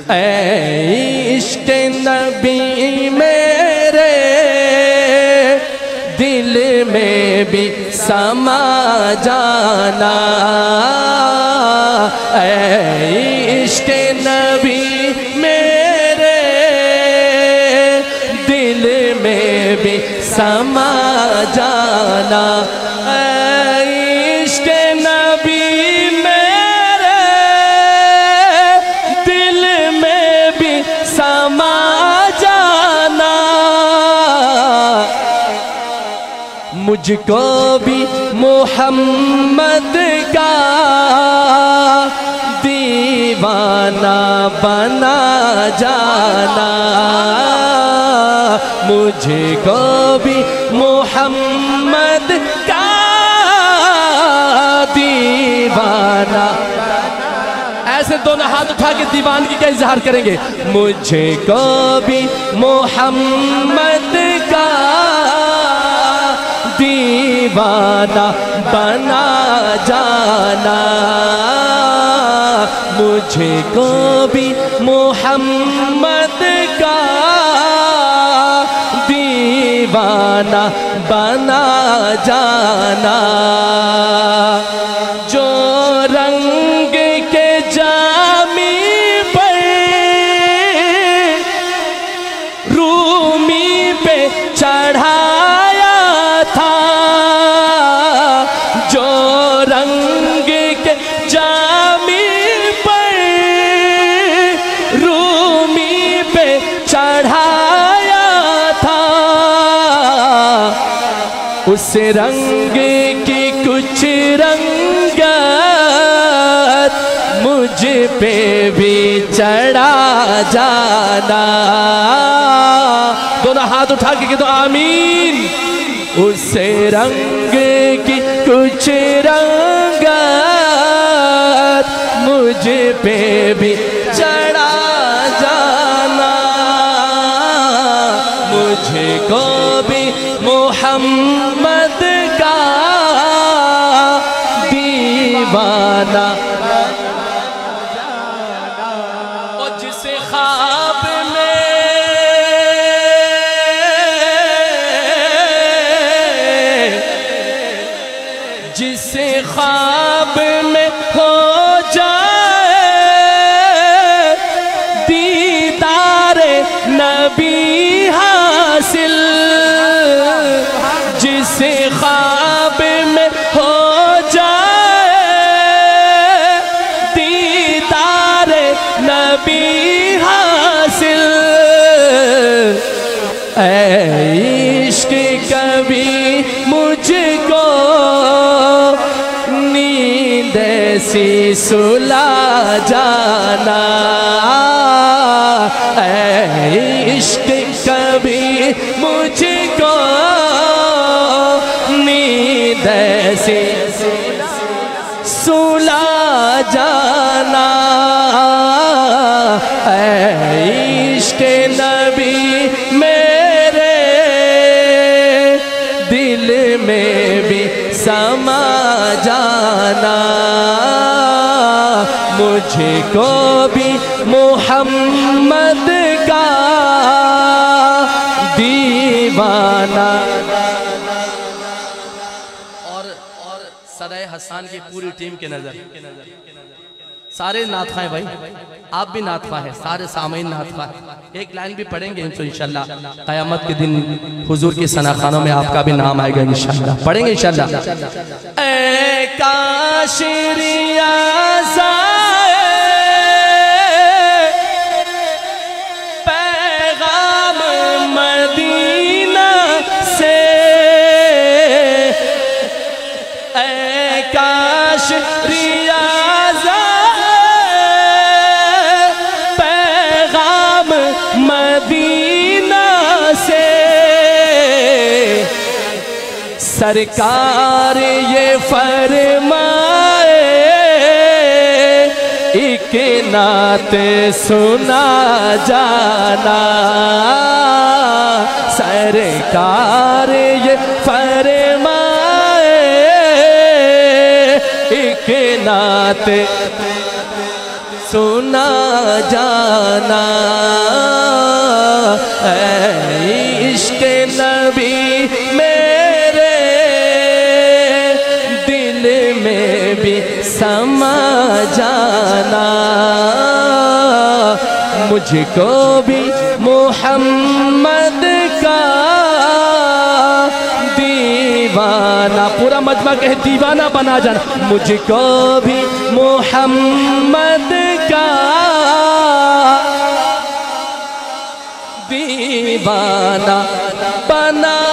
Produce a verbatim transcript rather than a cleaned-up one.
اے عشق نبی میرے دل میں بھی سما جانا، اے عشق نبی میرے دل میں بھی سما جانا، اے عشق نبی میرے دل میں بھی سما جانا، مجھ کو بھی محمد کا دیوانہ بنا جانا، مجھ کو بھی محمد کا دیوانہ، ایسے دونوں ہاتھ اٹھا کے دیوانگی کا اظہار کریں گے، مجھ کو بھی محمد کا دیوانہ بنا جانا، مجھے کو بھی محمد کا دیوانہ بنا جانا، جو رنگ کے جامی پر رومی پہ چڑھایا تھا، جو رنگ کے جامی پر رومی پہ چڑھایا تھا، اس رنگ کی کچھ رنگت مجھ پہ بھی چڑھا جانا، دونوں ہاتھ اٹھا کے کہہ دو آمین، اس رنگ کی کچھ رنگت مجھ پہ بھی چڑھا جانا، مجھ کو بھی محمد کا دیوانہ، اور جسے خواب میں جسے خواب میں ہو جائے دیدار نبی حاصل، جسے خواب میں ہو جائے دیدار نبی حاصل، اے عشق کبھی مجھ کو نیند ایسی سلا جانا، اے عشق کبھی مجھ کو نیند ایسی سلا جانا، اے عشق نبی میرے دل میں بھی سما جانا، مجھ کو بھی محمد کا دیوانہ، اور صدائے حسان کی پوری ٹیم کے نظر سارے نعت خواہ ہیں بھائی، آپ بھی نعت خواہ ہیں، سارے سامعین نعت خواہ ہیں، ایک لائن بھی پڑھیں گے تو انشاءاللہ قیامت کے دن حضور کی ثنا خانوں میں آپ کا بھی نام آئے گا انشاءاللہ، پڑھیں گے انشاءاللہ۔ اے کاش ریاضہ پیغام مدینہ سے، اے کاش ریاضہ پیغام مدینہ سے، سرکار یہ فرمائے ایک نعت سنا جانا، سرکار یہ فرمائے ایک نعت سنا جانا اے عشق نبی میرے دل میں بھی سما جانا مجھ کو بھی محمد کا دیوانہ پورا مجمع کہے دیوانہ بنا جانا مجھ کو بھی محمد کا دیوانہ بنا